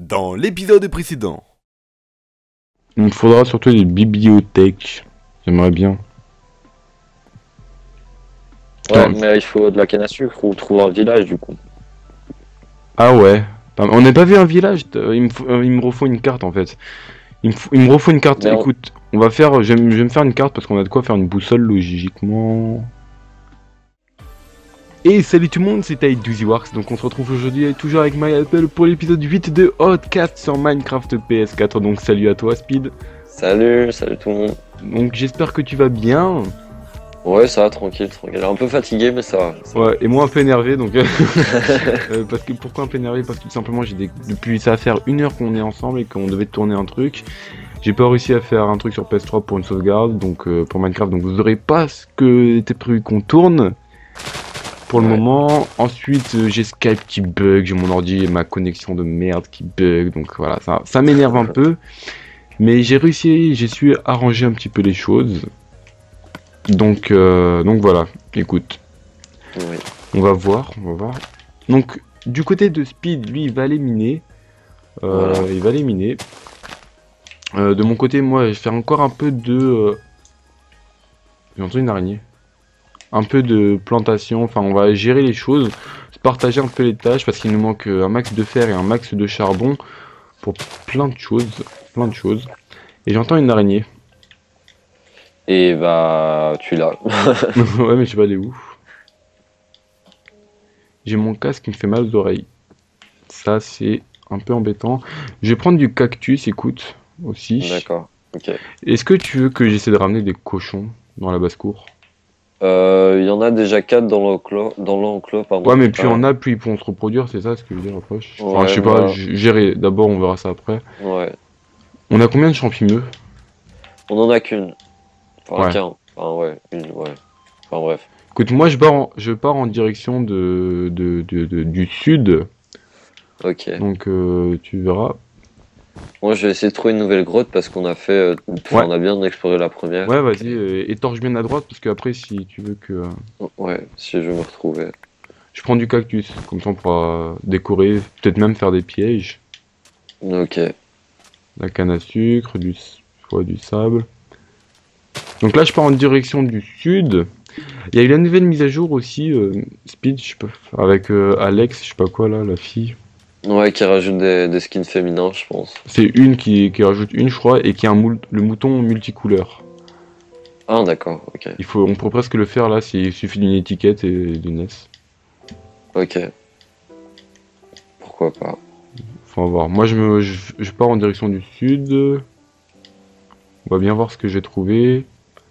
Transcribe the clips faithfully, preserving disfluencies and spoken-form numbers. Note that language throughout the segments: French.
dans l'épisode précédent. Il me faudra surtout des bibliothèques. J'aimerais bien. Ouais, Attends. mais il faut de la canne à sucre ou trouver un village du coup. Ah ouais. Attends, on n'a pas vu un village. euh, Il me, faut- euh, il me refaut une carte en fait. Il me, faut- il me refaut une carte. Mais on- Écoute, on va faire. Je vais, me je vais me faire une carte parce qu'on a de quoi faire une boussole logiquement. Et salut tout le monde, c'est Doozyworks. Donc on se retrouve aujourd'hui toujours avec MyApple pour l'épisode huit de Hotcast sur Minecraft P S quatre. Donc salut à toi Speed. Salut, salut tout le monde. Donc j'espère que tu vas bien. Ouais, ça va, tranquille, tranquille. Un peu fatigué, mais ça va. ça va. Ouais, et moi un peu énervé donc. euh, euh, parce que pourquoi un peu énervé? Parce que tout simplement j'ai des... depuis ça va faire une heure qu'on est ensemble et qu'on devait tourner un truc. J'ai pas réussi à faire un truc sur P S trois pour une sauvegarde, donc euh, pour Minecraft, donc vous aurez pas ce que était prévu qu'on tourne pour le Ouais. moment. Ensuite euh, j'ai Skype qui bug, j'ai mon ordi et ma connexion de merde qui bug, donc voilà, ça, ça m'énerve un peu. Mais j'ai réussi, j'ai su arranger un petit peu les choses. Donc, euh, donc voilà, écoute. Oui. On va voir, on va voir. Donc, du côté de Speed, lui, il va aller miner. Euh, Voilà. Il va aller miner. Euh, de mon côté, moi, je vais faire encore un peu de... Euh... J'ai entendu une araignée. Un peu de plantation, enfin, on va gérer les choses, se partager un peu les tâches, parce qu'il nous manque euh, un max de fer et un max de charbon pour plein de choses, plein de choses. Et j'entends une araignée. Et bah, tu l'as. Ouais, mais je sais pas aller où. J'ai mon casque qui me fait mal aux oreilles. Ça, c'est un peu embêtant. Je vais prendre du cactus, écoute, aussi. D'accord, ok. Est-ce que tu veux que j'essaie de ramener des cochons dans la basse-cour? Euh, Il y en a déjà quatre dans l'enclos, dans l'enclos, pardon. Ouais, mais plus Euh, on a, plus ils pourront se reproduire, c'est ça ce que je veux dire après. Enfin, Ouais, je sais pas, bah- g- gérer. D'abord, on verra ça après. Ouais. On a combien de champignons? On en a qu'une. Enfin, Ouais. qu'un. Enfin, ouais, une, ouais. Enfin, bref. Écoute, moi, je pars en, je pars en direction de, de, de- de- du sud, Ok. donc euh, tu verras. Moi, je vais essayer de trouver une nouvelle grotte parce qu'on a fait. euh, Enfin, Ouais. on a bien exploré la première. Ouais, vas-y, euh, étorche bien à droite, parce que après, si tu veux que... euh, Ouais, si je veux me retrouver. Je prends du cactus, comme ça on pourra décorer, peut-être même faire des pièges. Ok. La canne à sucre, du, s- ouais, du sable. Donc là, je pars en direction du sud. Il y a eu la nouvelle mise à jour aussi, euh, Speed, je sais pas, avec euh, Alex, je sais pas quoi là, la fille. Ouais, qui rajoute des, des skins féminins, je pense. C'est une qui, qui rajoute une, je crois, et qui a un moul- le mouton multicouleur. Ah, d'accord, ok. Il faut, on pourrait presque le faire là, s'il suffit d'une étiquette et d'une S. Ok. Pourquoi pas. Faut voir. Moi, je, me, je, je pars en direction du sud. On va bien voir ce que j'ai trouvé.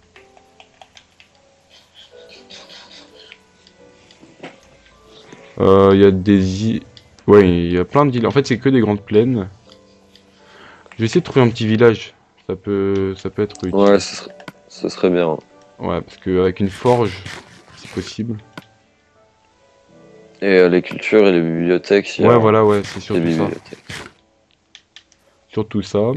Euh, Il y a des îles. Ouais, il y a plein d'îles. En fait, c'est que des grandes plaines. Je vais essayer de trouver un petit village. Ça peut, ça peut être utile. Ouais, ce serait, ce serait bien. Ouais, parce qu'avec une forge, c'est possible. Et euh, les cultures et les bibliothèques, il y a Ouais, voilà, ouais, c'est les surtout ça. bibliothèques. Surtout ça.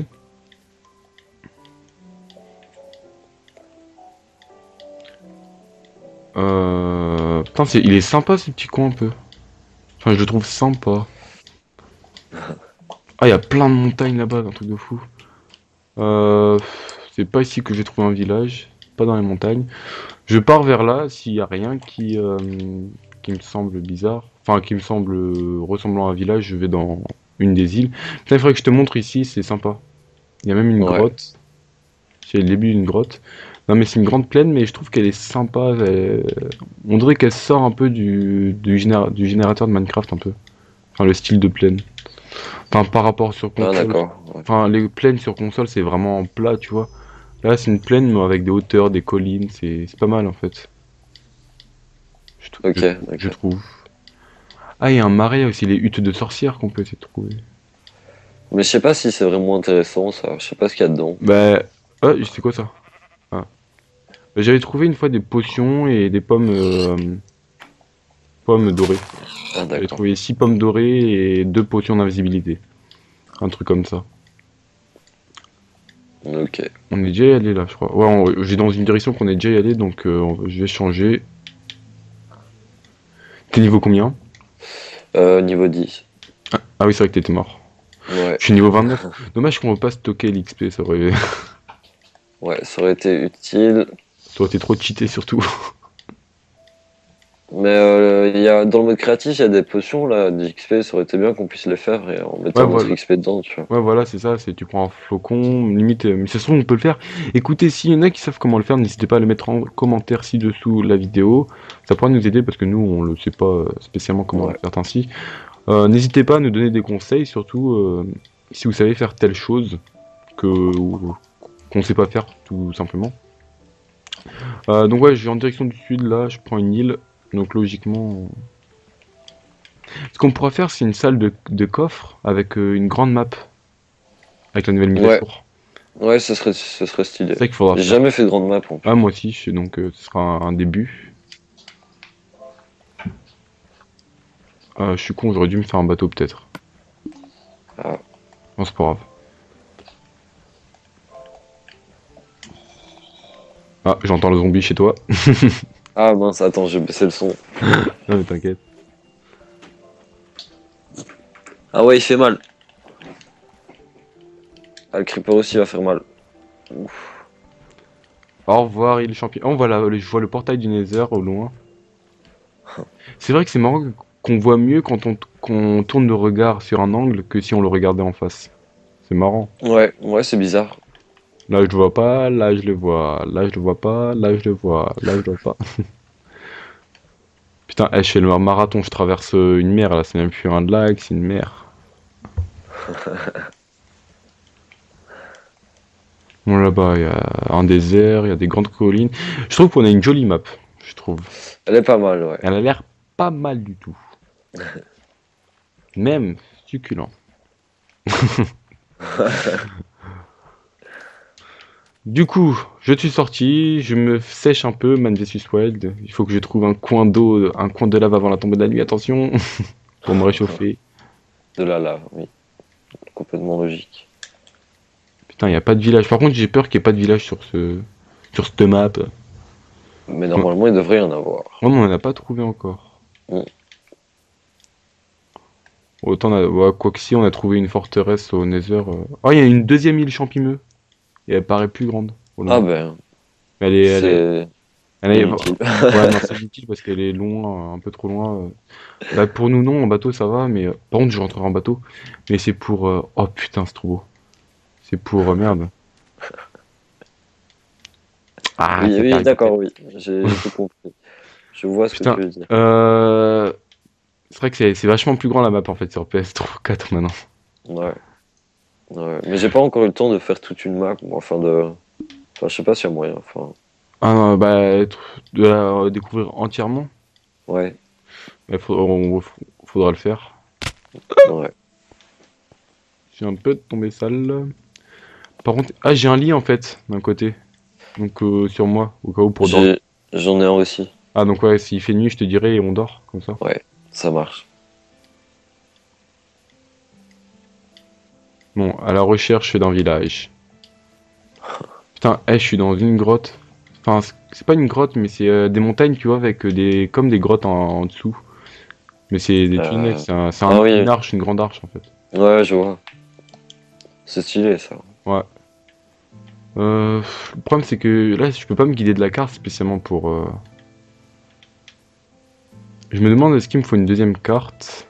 Euh... Putain, c'est- il est sympa ce petit coin un peu. Enfin, je le trouve sympa. Ah, il y a plein de montagnes là-bas, un truc de fou. Euh... C'est pas ici que j'ai trouvé un village, pas dans les montagnes. Je pars vers là s'il y a rien qui, euh, qui me semble bizarre. Enfin, qui me semble euh, ressemblant à un village, je vais dans une des îles. Putain, il faudrait que je te montre ici, c'est sympa. Il y a même une Ouais. grotte. C'est le début d'une grotte. Non mais c'est une grande plaine, mais je trouve qu'elle est sympa. elle- On dirait qu'elle sort un peu du, du, généra- du générateur de Minecraft un peu. Enfin le style de plaine. Enfin par rapport sur Ah, console. d'accord. Ouais. Enfin les plaines sur console c'est vraiment plat, tu vois. Là c'est une plaine mais avec des hauteurs, des collines, c'est c'est pas mal en fait. Je, trou- Ok, je- ok. je trouve. Ah il y a un marais, il y a aussi les huttes de sorcières qu'on peut essayer de trouver. Mais je sais pas si c'est vraiment intéressant, ça. Je sais pas ce qu'il y a dedans. Bah... Ah c'est quoi ça? Ah. Bah, j'avais trouvé une fois des potions et des pommes... euh, pommes dorées. Ah, J'ai d'accord. trouvé six pommes dorées et deux potions d'invisibilité. Un truc comme ça. Ok. On est déjà allé là, je crois. Ouais, on- j'ai dans une direction qu'on est déjà allé, donc euh, on- je vais changer. T'es niveau combien? Euh, niveau dix. Ah oui, c'est vrai que t'étais mort. Ouais, Je suis niveau vingt-neuf. Dommage qu'on ne peut pas stocker l'X P, ça aurait... ouais, ça aurait été utile. ça aurait été trop cheaté surtout. Mais euh, il y a, dans le mode créatif, il y a des potions là, d'X P, ça aurait été bien qu'on puisse les faire et en Ouais, mettant notre voilà. X P dedans, tu vois. Ouais, voilà, c'est ça, c'est tu prends un flocon, limite, euh, mais ça se trouve, on peut le faire. Écoutez, s'il y en a qui savent comment le faire, n'hésitez pas à le mettre en commentaire ci-dessous la vidéo. Ça pourra nous aider parce que nous, on le sait pas euh, spécialement comment le Ouais. faire ainsi. Euh, n'hésitez pas à nous donner des conseils, surtout euh, si vous savez faire telle chose que ou- qu'on sait pas faire, tout simplement. Euh, donc ouais, je vais en direction du sud, là, je prends une île, donc logiquement... Ce qu'on pourra faire, c'est une salle de, de coffre avec euh, une grande map, avec la nouvelle mise à Ouais, jour. ouais, ce serait, ce serait stylé. C'est ça qu'il faudra J'ai faire. jamais fait de grande map en plus. Ah, moi aussi, je- donc euh, ce sera un, un début. Euh, je suis con, j'aurais dû me faire un bateau peut-être. Ah. Non, c'est pas grave. Ah, j'entends le zombie chez toi. Ah mince, attends, j'ai baissé le son. Non, mais t'inquiète. Ah ouais, il fait mal. Ah, le creeper aussi va faire mal. Ouf. Au revoir, il est champion. Oh, voilà, le- je vois le portail du Nether au loin. C'est vrai que c'est marrant qu'on voit mieux quand on, qu'on tourne le regard sur un angle que si on le regardait en face. C'est marrant. Ouais, ouais, c'est bizarre. Là, je le vois pas, là, je le vois, là, je le vois pas, là, je le vois, là, je le vois pas. Putain, eh, je fais le marathon, je traverse euh, une mer, là, c'est même plus un lac, c'est une mer. Bon, là-bas, il y a un désert, il y a des grandes collines. Je trouve qu'on a une jolie map, je trouve. Elle est pas mal, ouais. Elle a l'air pas mal du tout. Même succulent. Du coup, je suis sorti, je me sèche un peu, Man versus. Wild. Il faut que je trouve un coin d'eau, un coin de lave avant la tombée de la nuit, attention, pour me réchauffer. De la lave, oui. Complètement logique. Putain, il n'y a pas de village. Par contre, j'ai peur qu'il n'y ait pas de village sur ce, sur cette map. Mais normalement, il devrait y en avoir. Oh, mais on n'en a pas trouvé encore. Mm. Autant, on a... ouais, quoi que si, on a trouvé une forteresse au Nether. euh. Oh, il y a une deuxième île champimeux. Et elle paraît plus grande. au loin. Ah ben, Elle est, elle est, c'est elle est- inutile. Ouais, non, c'est inutile parce qu'elle est loin, un peu trop loin. euh. Bah, pour nous, non, en bateau, ça va, mais... euh, Par contre, je rentrerai en bateau. Mais c'est pour... euh, Oh, putain, c'est trop beau. C'est pour... euh, Merde. Ah, Oui, c'est oui, pareil, d'accord, oui. J'ai j'ai tout compris. Je vois ce que Putain, tu veux dire. euh... C'est vrai que c'est c'est vachement plus grand la map, en fait, sur P S quatre maintenant. Ouais. Ouais. Mais j'ai pas encore eu le temps de faire toute une map, moi, enfin de. Enfin, je sais pas s'il y a moyen. Enfin, Ah, non, bah, être- de la découvrir entièrement, ouais, il faudra, on- faudra le faire. ouais. J'ai un peu tombé sale. Par contre, ah, j'ai un lit en fait, d'un côté. Donc euh, sur moi, au cas où pour dormir. J'ai, j'en ai un aussi. Ah, donc ouais, s'il fait nuit, je te dirai et on dort, comme ça. Ouais, ça marche. Bon, à la recherche d'un village. Putain, eh, je suis dans une grotte. Enfin, c'est- c'est pas une grotte, mais c'est euh, des montagnes, tu vois, avec euh, des comme des grottes en, en dessous. Mais c'est des tunnels, Euh, c'est un, c'est Ah un- oui, une arche, une grande arche en fait. ouais, je vois. C'est stylé ça. Ouais. Euh, le problème c'est que là, je peux pas me guider de la carte spécialement pour. euh, Je me demande est-ce qu'il me faut une deuxième carte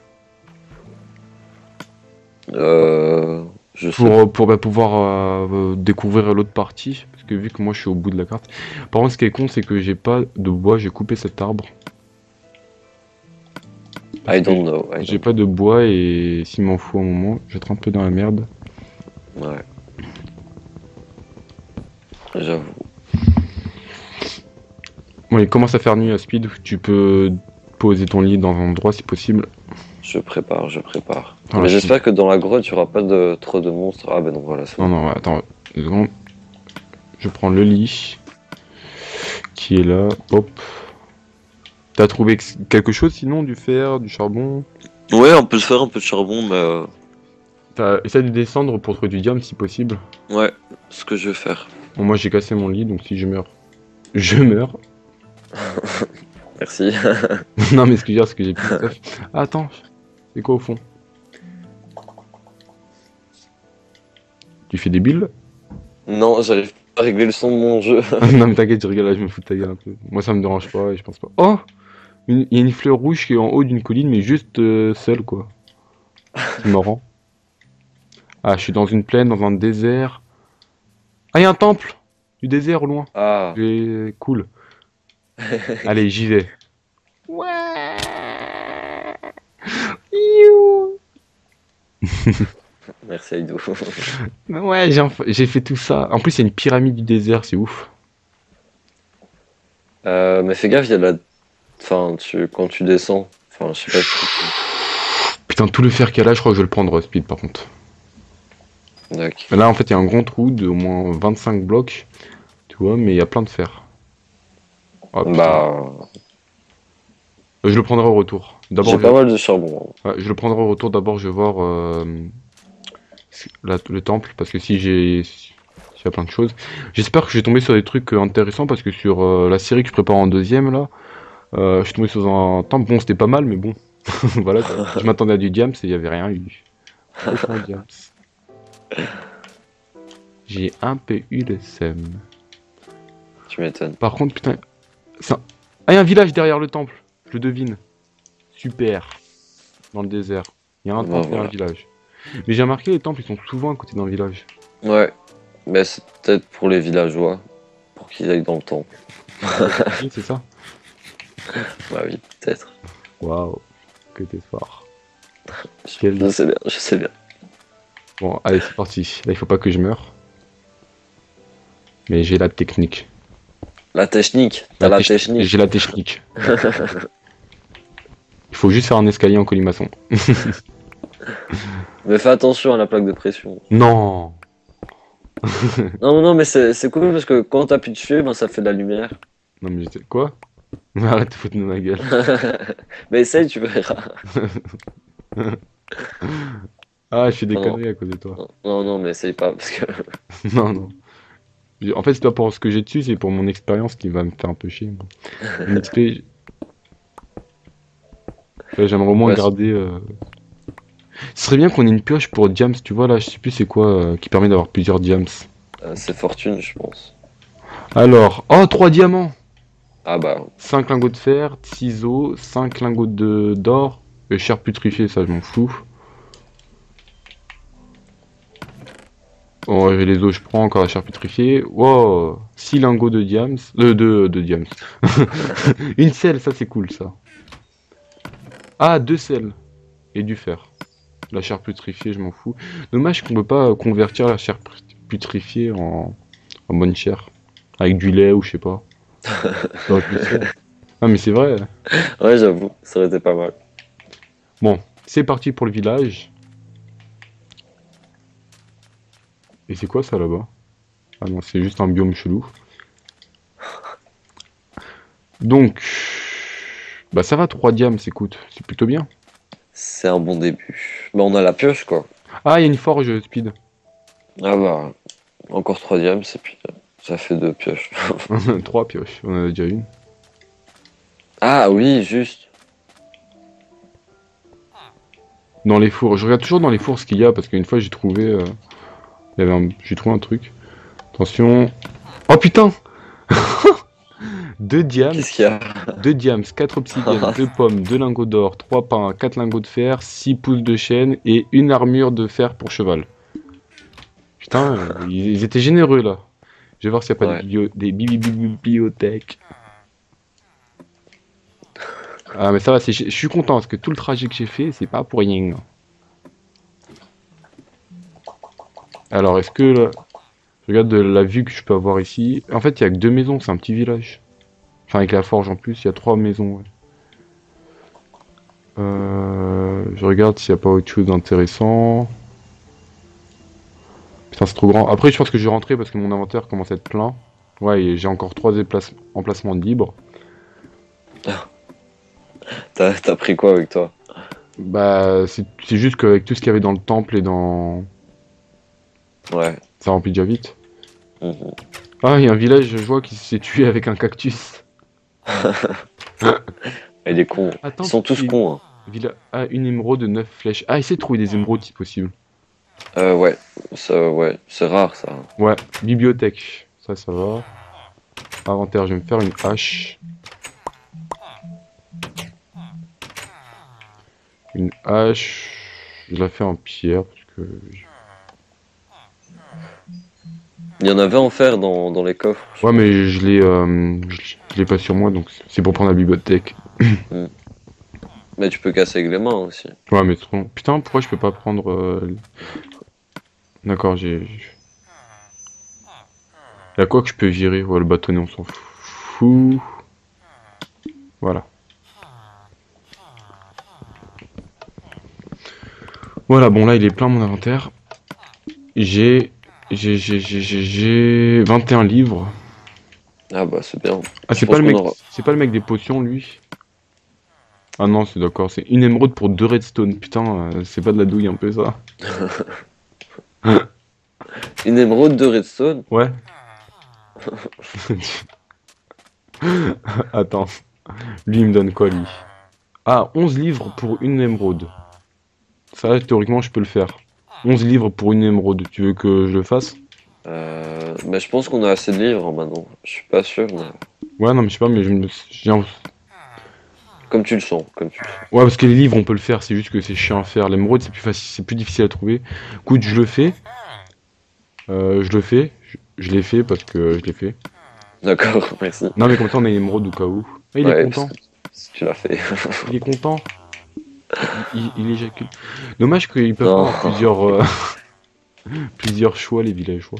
Euh, je sais. pour, pour bah, pouvoir euh, découvrir l'autre partie. Parce que vu que moi je suis au bout de la carte. Par contre, ce qui est con, c'est que j'ai pas de bois, j'ai coupé cet arbre. Parce I que don't know. I J'ai don't... pas de bois et s'il m'en faut un moment, je vais être un peu dans la merde. Ouais. J'avoue. Bon, il commence à faire nuit à Speed, tu peux poser ton lit dans un endroit si possible. Je prépare, je prépare. Attends, là, Mais je suis- j'espère que dans la grotte, il y aura pas de trop de monstres. Ah ben non, voilà, c'est Non, bon. non, ouais, attends, deux secondes. Je prends le lit qui est là, hop. T'as trouvé ex- quelque chose sinon, du fer, du charbon? Ouais, on peut se faire un peu de charbon, mais euh, T'as essayé de descendre pour trouver du diamant si possible. ouais, ce que je vais faire. Bon, moi j'ai cassé mon lit, donc si je meurs, je meurs. Merci. Non, mais ce que je veux dire, c'est que j'ai plus de stuff. Ah, attends, c'est quoi au fond? Tu fais des bulles? Non, j'arrive pas à régler le son de mon jeu. Non mais t'inquiète, je rigole là, je me fous de ta gueule un peu. Moi ça me dérange pas et je pense pas. Oh! Il y a une fleur rouge qui est en haut d'une colline mais juste euh, seule quoi. C'est marrant. Ah, je suis dans une plaine, dans un désert. Ah, il y a un temple! Du désert au loin. Ah, J'ai- Cool. Allez, j'y vais. Youhou. merci Aïdou. Ouais, j'ai enf- j'ai fait tout ça. En plus, il y a une pyramide du désert, c'est ouf. Euh, mais fais gaffe, il y a de la. Enfin, tu... quand tu descends. Enfin, je sais pas si. Putain, tout le fer qu'il y a là, je crois que je vais le prendre speed par contre. D'accord. Là, en fait, il y a un grand trou de au moins vingt-cinq blocs. Tu vois, mais il y a plein de fer. Oh, putain. Bah, Euh, Je le prendrai au retour. D'abord, j'ai je... pas mal de charbon. ouais, je le prendrai au retour. D'abord, je vais voir euh, la- le temple. Parce que si j'ai. S'il y a plein de choses. J'espère que je vais tomber sur des trucs euh, intéressants. Parce que sur euh, la série que je prépare en deuxième, là, euh, je suis tombé sur un temple. Bon, c'était pas mal, mais bon. Voilà, quoi. Je m'attendais à du diams et il y avait rien eu. Aucun diams. J'ai un peu eu le seum. Tu m'étonnes. Par contre, putain. c'est un- Ah, il y a un village derrière le temple. Je le devine. Super. Dans le désert. Il y a un Bah, temple et un voilà. village. Mais j'ai remarqué, les temples, ils sont souvent à côté d'un village. Ouais. Mais c'est peut-être pour les villageois. Pour qu'ils aillent dans le temple. Oui, c'est ça? Bah oui, peut-être. Waouh. Que t'es fort. Je Quel- je sais bien, je sais bien. Bon, allez, c'est parti. Là, il faut pas que je meure. Mais j'ai la technique. La technique. T'as la tech- technique. J'ai la technique. Il faut juste faire un escalier en colimaçon. Mais fais attention à la plaque de pression. Non. Non, non, mais c'est c'est cool parce que quand t'appuies dessus, ben, ça fait de la lumière. Non, mais j'étais. Quoi? Arrête de foutre de ma gueule. Mais essaye, tu verras. Ah, je fais des Non. conneries à cause de toi. Non, non, non, mais essaye pas parce que. Non, non. En fait, c'est pas pour ce que j'ai dessus, c'est pour mon expérience qui va me faire un peu chier. moi. Mon X P, ouais, j'aimerais au moins Ouais, garder. euh, Ce serait bien qu'on ait une pioche pour diams, tu vois là, je sais plus c'est quoi, euh, qui permet d'avoir plusieurs diams. euh, c'est fortune, je pense. Alors, oh, trois diamants! Ah bah, cinq lingots de fer, ciseaux, cinq lingots de d'or, et chair putrifiée, ça je m'en fous. Bon, ouais, les os, je prends encore la chair putrifiée. Wow, six lingots de diams. De, de, de diams. Une selle, ça c'est cool ça. Ah, deux selles. Et du fer. La chair putrifiée, je m'en fous. Dommage qu'on peut pas convertir la chair putrifiée en, en bonne chair. Avec du lait ou je sais pas. Ça aurait pu se faire. Ah mais c'est vrai. ouais, j'avoue, ça aurait été pas mal. Bon, c'est parti pour le village. Et c'est quoi ça là-bas? Ah non, c'est juste un biome chelou. Donc, bah ça va, trois diams, écoute, c'est plutôt bien. C'est un bon début. Mais on a la pioche, quoi. Ah, il y a une forge speed. Ah bah, encore trois diams, et puis euh, ça fait deux pioches. Trois pioches, on en a déjà une. Ah oui, juste. Dans les fours, je regarde toujours dans les fours ce qu'il y a parce qu'une fois j'ai trouvé, euh, il y avait un... j'ai trouvé un truc. Attention. Oh putain. Deux diams, Qu'est-ce qu'il y a? deux diams, quatre obsidiennes, deux pommes, deux lingots d'or, trois pains, quatre lingots de fer, six pouces de chêne et une armure de fer pour cheval. Putain, euh, ils, ils étaient généreux là. Je vais voir s'il n'y a pas Ouais. des, biblio... des bi- bi- bi- bibliothèques. Ah mais ça va, c'est- je je suis content parce que tout le trajet que j'ai fait, c'est pas pour rien. Alors, est-ce que là, je regarde de la vue que je peux avoir ici. En fait, il y a que deux maisons, c'est un petit village. Enfin, avec la forge en plus, il y a trois maisons. Ouais. Euh, je regarde s'il n'y a pas autre chose d'intéressant. Putain, c'est trop grand. Après, je pense que je vais rentrer parce que mon inventaire commence à être plein. Ouais, et j'ai encore trois déplace- emplacements libres. T'as t'as pris quoi avec toi? Bah, c'est c'est juste qu'avec tout ce qu'il y avait dans le temple et dans... Ouais. Ça remplit déjà vite. Mhm. Ah, il y a un village, je vois, qui s'est tué avec un cactus. Et les cons. Attends, Ils sont tous il- cons, hein. Villa... Ah, une émeraude de neuf flèches. Ah, essaie de trouver des émeraudes si possible. Euh, ouais, ça, ouais, c'est rare ça. Ouais, bibliothèque. Ça, ça va. Inventaire, je vais me faire une hache. Une hache. Je la fais en pierre parce que. Il y en avait en fer dans, dans les coffres, je Ouais, crois. mais je l'ai, euh, je je l'ai pas sur moi, donc c'est pour prendre la bibliothèque. Hmm. Mais tu peux casser avec les mains aussi. Ouais, mais trop long. Putain, pourquoi je peux pas prendre. euh, D'accord, j'ai. Y'a quoi que je peux virer? Ouais, le bâtonnet, on s'en fout. Voilà. Voilà, bon, là, il est plein mon inventaire. J'ai. J'ai. J'ai. J'ai. J'ai j'ai vingt et un livres. Ah bah c'est bien. Ah, Je c'est pas pense le qu'on mec. aura. C'est pas le mec des potions, lui. Ah non, c'est d'accord, c'est une émeraude pour deux redstone. Putain, euh, c'est pas de la douille un peu ça? Une émeraude de redstone? Ouais. Attends. Lui, il me donne quoi, lui? Ah, onze livres pour une émeraude. Ça, théoriquement, je peux le faire. Onze livres pour une émeraude. Tu veux que je le fasse? Euh, mais je pense qu'on a assez de livres hein, maintenant. Je suis pas sûr, mais Ouais, non, mais je sais pas, mais je me... j'ai un- comme tu le sens, comme tu le sens. Ouais, parce que les livres, on peut le faire, c'est juste que c'est chiant à faire. L'émeraude, c'est plus facile, c'est plus difficile à trouver. Écoute, je le fais. Euh, je le fais. Je, je l'ai fait parce que je l'ai fait. D'accord, merci. Non, mais comme ça, on a une émeraude au cas où. Ah, il est Ouais, parce content. que tu l'as fait. Il est content. Il, il, il éjacule. Dommage qu'ils peuvent pas Non. avoir plusieurs, euh, plusieurs choix, les villageois.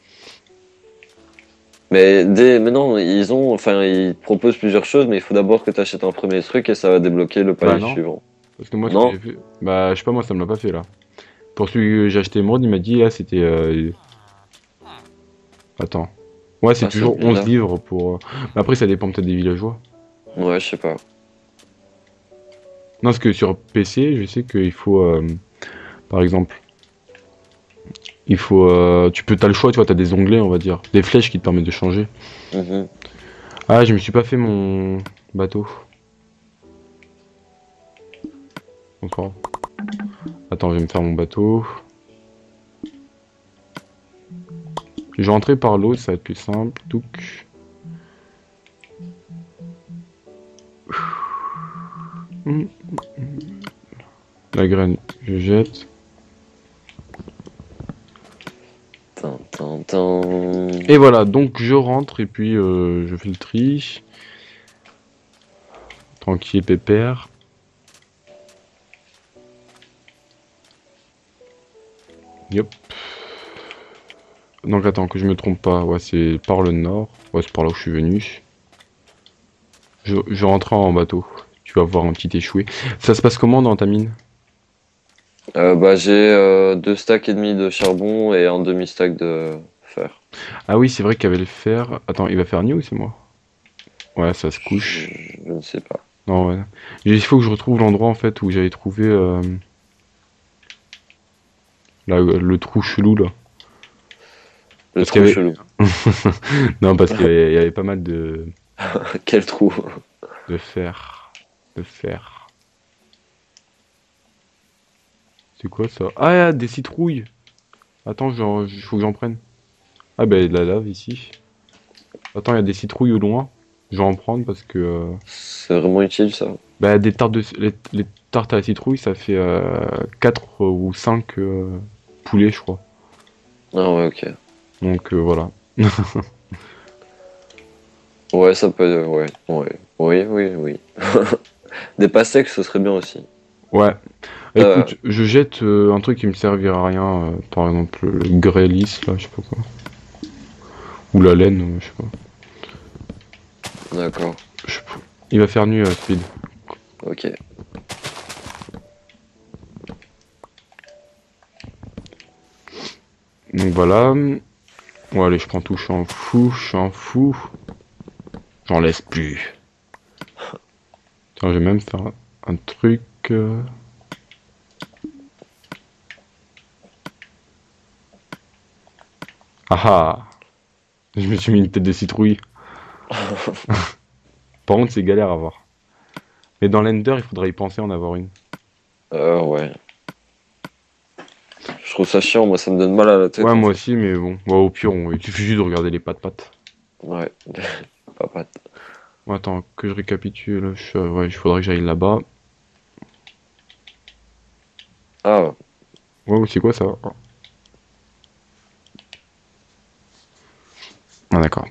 Mais dès maintenant, ils ont, enfin, ils proposent plusieurs choses, mais il faut d'abord que tu achètes un premier truc et ça va débloquer le Bah palier non. suivant. Parce que moi, ce que Non? j'ai fait... Bah, je sais pas, moi, ça me l'a pas fait, là. Pour celui que j'ai acheté émeraude, il m'a dit, là, c'était... euh, Attends. Ouais, c'est Ah, c'est toujours onze bizarre. livres pour... euh, Mais après, ça dépend peut-être des villageois. Ouais, je sais pas. Non, parce que sur P C, je sais qu'il faut... euh, Par exemple... Il faut... euh, Tu peux... T'as le choix, tu vois, t'as des onglets, on va dire. Des flèches qui te permettent de changer. Mhm. Ah, je me suis pas fait mon bateau. Encore. Attends, je vais me faire mon bateau. Je vais rentrer par l'eau, ça va être plus simple. Touc. Hum, La graine, je jette. Tin, tin, tin. Et voilà, donc je rentre et puis euh, je fais le tri. Tranquille, pépère. Yop. Donc attends, que je me trompe pas. Ouais, c'est par le nord. Ouais, c'est par là où je suis venu. Je, je rentre en bateau. Tu vas voir un petit échoué. Ça se passe comment dans ta mine? Euh, bah, j'ai euh, deux stacks et demi de charbon et un demi-stack de fer. Ah oui, c'est vrai qu'il y avait le fer. Attends, il va faire nuit ou c'est moi? Ouais, ça se Je, couche. je ne sais pas. Non, ouais. Il faut que je retrouve l'endroit en fait où j'avais trouvé euh, là, le trou chelou là. Le Parce qu'il trou y avait... chelou. Non, parce qu'il y avait, il y avait pas mal de, Quel trou? de fer. De fer. C'est quoi ça? Ah, des citrouilles! Attends, il faut que j'en prenne. Ah, bah, il y a de la lave ici. Attends, il y a des citrouilles au loin. Je vais en prendre parce que. euh, C'est vraiment utile ça. Bah, des tartes de... les, les tartes à la citrouille, ça fait euh, quatre ou cinq euh, poulets, je crois. Ah ouais, ok. Donc euh, voilà. Ouais, ça peut. Ouais, ouais. Oui, oui, oui. Des pastèques, ce serait bien aussi. Ouais. Euh, Écoute, je jette euh, un truc qui me servira à rien. euh, par exemple, le grès lisse, là, je sais pas quoi. Ou la laine, euh, je sais pas. d'accord. Je sais pas. Il va faire nuit, euh, Speed. Ok. Donc voilà. Bon, allez, je prends tout, je suis en fou, je suis en fou. J'en laisse plus. Tiens, je vais même faire un truc. euh, Ah ah! Je me suis mis une tête de citrouille. Par contre, c'est galère à voir. Mais dans l'Ender, il faudrait y penser en avoir une. Euh, ouais. trouve ça chiant, moi ça me donne mal à la tête. Ouais, moi aussi, mais bon. Bah, au pire, on... il suffit juste de regarder les pattes-pattes. Ouais, pas patte. Bon, attends, que je récapitule. Je... Ouais, il faudrait que j'aille là-bas. Ah, Ouais, c'est quoi ça? Ah, d'accord.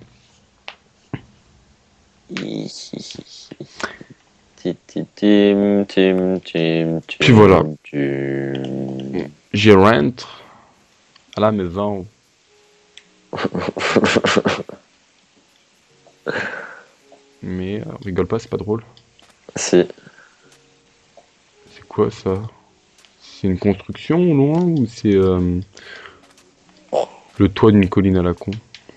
Tim, tim, tim, tim, Puis voilà. tim. J'y rentre à la maison. Mais euh, rigole pas, c'est pas drôle. Si. C'est quoi ça? C'est une construction au loin ou c'est euh, le toit d'une colline à la con?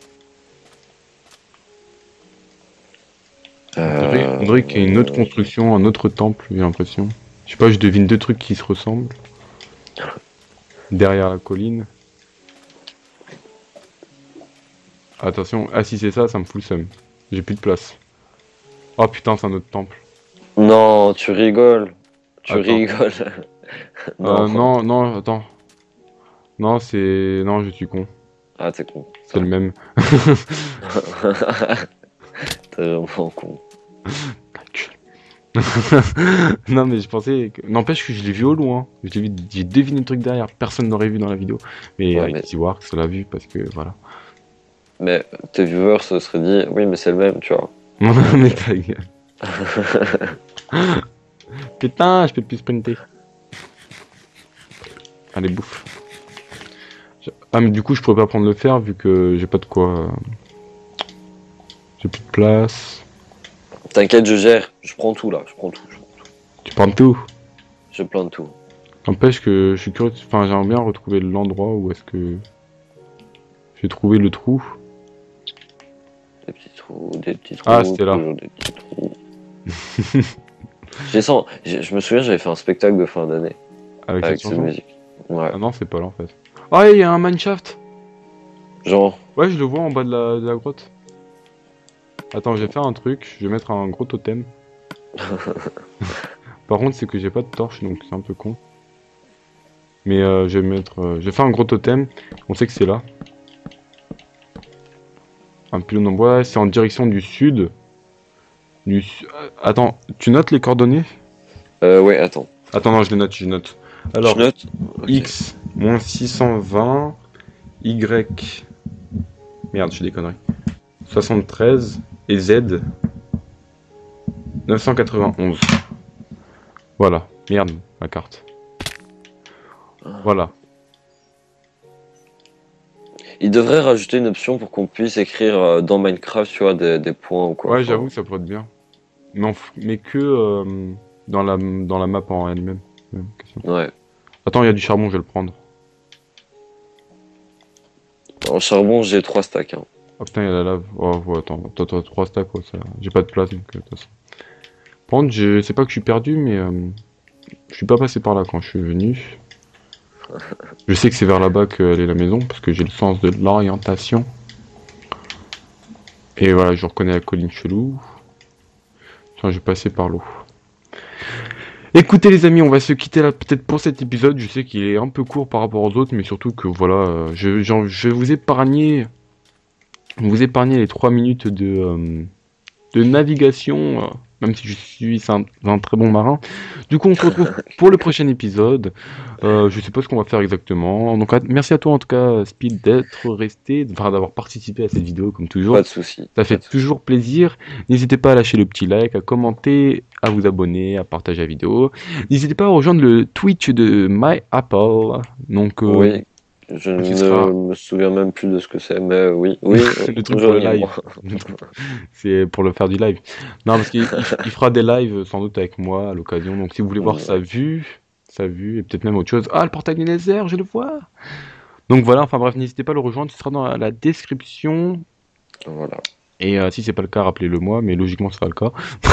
On dirait, on dirait qu'il y a une autre construction, un autre temple, j'ai l'impression. Je sais pas, je devine deux trucs qui se ressemblent. Derrière la colline. Attention, ah si c'est ça, ça me fout le seum. J'ai plus de place. Oh putain, c'est un autre temple. Non, tu rigoles. Tu Attends. rigoles. Non. Euh, non, non, attends. Non, c'est... Non, je suis con. Ah, t'es con. C'est le même. T'es vraiment con. Non, mais je pensais... Que... N'empêche que je l'ai vu au loin. J'ai vu... j'ai deviné le truc derrière. Personne n'aurait vu dans la vidéo. Mais Ouais, avec mais- Easyworks, ça l'a vu parce que voilà. Mais tes viewers se seraient dit, oui, mais c'est le même, tu vois. Mais ta gueule. Putain, je peux plus sprinter. Allez, bouffe. Je- Ah, mais du coup, je pourrais pas prendre le fer vu que j'ai pas de quoi. euh, J'ai plus de place. T'inquiète, je gère. Je prends tout là. Je prends tout. Je, prends tout. Tu prends tout. Je plante tout. N'empêche que je suis curieux. de- Enfin, j'aimerais bien retrouver l'endroit où est-ce que j'ai trouvé le trou. Des petits trous, des petits trous. Ah, c'était là. toujours des petits trous. J'ai sens- j'ai- Je me souviens, j'avais fait un spectacle de fin d'année Avec, avec cette cette chanson. musique. Ouais. Ah non, c'est pas là en fait. Ah, il y a un mineshaft. Genre, Ouais, je le vois en bas de la, de la grotte. Attends, je vais faire un truc. Je vais mettre un gros totem. Par contre, c'est que j'ai pas de torche, donc c'est un peu con. Mais euh, je vais mettre... euh, je vais faire un gros totem. On sait que c'est là. Un pylône en bois. C'est en direction du sud. Du su- euh, Attends, tu notes les coordonnées? euh, ouais, attends. Attends, non, je les note, je les note. Alors, Je note. Ok. X, moins six cent vingt. Y... Merde, je fais des conneries. soixante-treize. Et Z... neuf cent quatre-vingt-onze. Voilà. Merde, ma carte. Voilà. Il devrait rajouter une option pour qu'on puisse écrire euh, dans Minecraft, tu vois, des, des points ou quoi. Ouais, Enfin, j'avoue, ça pourrait être bien. Mais, en f- mais que euh, dans, la, dans la map en elle-même. Ouais, question. Ouais. Attends, il y a du charbon, je vais le prendre. En charbon, j'ai trois stacks. Hein. Oh putain, il y a la lave. Oh, ouais, attends, attends, attends, trois stacks, ouais, ça... J'ai pas de place, donc euh, de toute façon. Par contre, je sais pas que je suis perdu, mais euh, je suis pas passé par là quand je suis venu. Je sais que c'est vers là-bas qu'elle est la maison, parce que j'ai le sens de l'orientation. Et voilà, je reconnais la colline chelou. Tiens, je vais passer par l'eau. Écoutez les amis, on va se quitter là peut-être pour cet épisode. Je sais qu'il est un peu court par rapport aux autres, mais surtout que voilà, euh, je, j'en- je vais vous épargner, vous épargner les trois minutes de, euh, de navigation, euh, même si je suis un, un très bon marin. Du coup, on se retrouve pour le prochain épisode. Euh, je sais pas ce qu'on va faire exactement. Donc, à- merci à toi en tout cas, Speed, d'être resté, enfin d'avoir participé à cette vidéo comme toujours. Pas de soucis. Ça fait pas de soucis. toujours plaisir. N'hésitez pas à lâcher le petit like, à commenter, à vous abonner, à partager la vidéo. N'hésitez pas à rejoindre le Twitch de MyApple. Donc, euh, Oui. Je donc ne il sera- me souviens même plus de ce que c'est, mais oui. Oui. le truc pour le live. rejoignez-moi. Le truc- C'est pour le faire du live. Non, parce qu'il il- il fera des lives sans doute avec moi à l'occasion. Donc, si vous voulez voir Ouais. sa vue, sa vue, et peut-être même autre chose. Ah, le portail du Nether, je le vois. Donc voilà, enfin bref, n'hésitez pas à le rejoindre, ce sera dans la, la description. Voilà. Et euh, si c'est pas le cas, rappelez-le moi, mais logiquement ce sera le cas.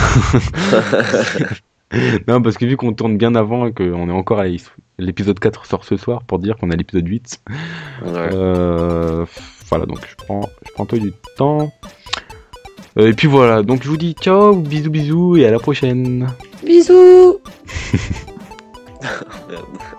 Non, parce que vu qu'on tourne bien avant et qu'on est encore à l'épisode quatre sort ce soir pour dire qu'on est à l'épisode huit. Ouais. Euh, voilà, donc je prends, je prends un peu du temps. Euh, et puis voilà, donc je vous dis ciao, bisous bisous et à la prochaine. Bisous. Merde.